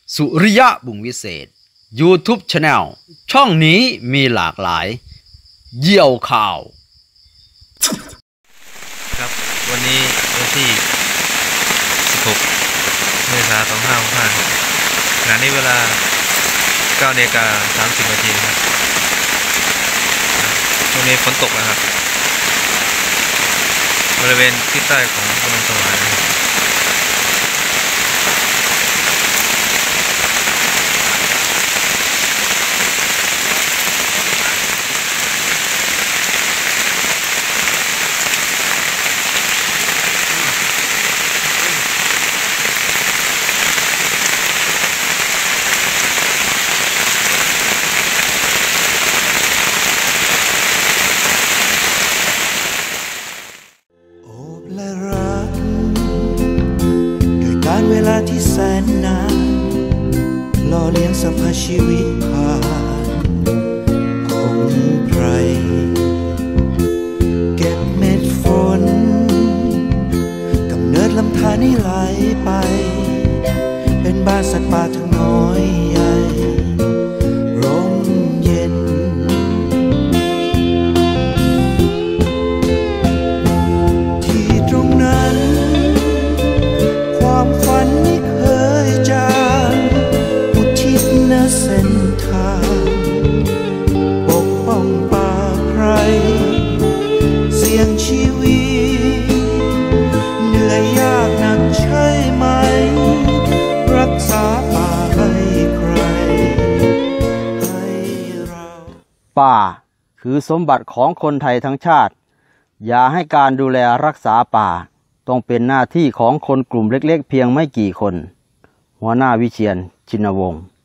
สุริยะบุญวิเศษ YouTube Channel ช่องนี้มีหลากหลายเยี่ยวข่าวครับวันนี้วันที่16 เมษายน 2565ขณะนี้เวลา 9:30 นาทีครับช่วงนี้ฝนตกนะครับบริเวณทิศใต้ของพนมสวายนะครับเวลาที่แสนนานหล่อเลี้ยงสภาพชีวิตผ่านพงไพรเก็บเม็ดฝนกำเนิดลำธารนี้ไหลไปเป็นบ้านสัตว์ป่าทั้งน้อยใหญ่ร่มเย็นที่ตรงนั้นความฝันไม่เคยจางอุทิศนะเส้นทางปกป้องป่าไพรเสี่ยงชีวิตเหนื่อยยากหนักใช่ไหมรักษาป่าให้ใครให้เราป่าคือสมบัติของคนไทยทั้งชาติอย่าให้การดูแลรักษาป่าต้องเป็นหน้าที่ของคนกลุ่มเล็กๆเพียงไม่กี่คนหัวหน้าวิเชียร ชินวงศ์